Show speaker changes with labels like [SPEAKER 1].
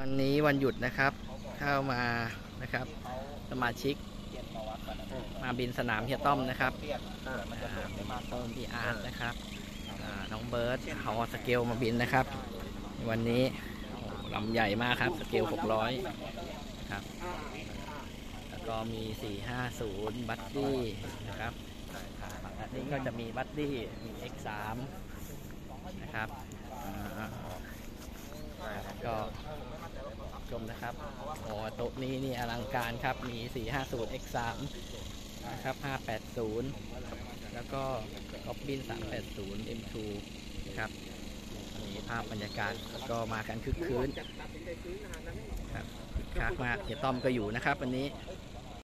[SPEAKER 1] วันนี้วันหยุดนะครับเข้ามานะครับสมาชิกมาบินสนามเฮียต้อมนะครับต้นพี่อาร์ตนะครับน้องเบิร์ดฮอสเกลมาบินนะครับวันนี้ลำใหญ่มากครับสเกล600ครับแล้วก็มี450บัดดี้นะครับอันนี้ก็จะมีบัดดี้มี X3 นะครับก็ชมนะครับโอ้โต๊ะนี้นี่อลังการครับมี450 X3 นะครับ580แล้วก็ก๊อบบิน380 M2 ครับมีภาพบรรยากาศแล้วก็มากันคึกคืนครับคึกคักมากเฮียต้อมก็อยู่นะครับวันนี้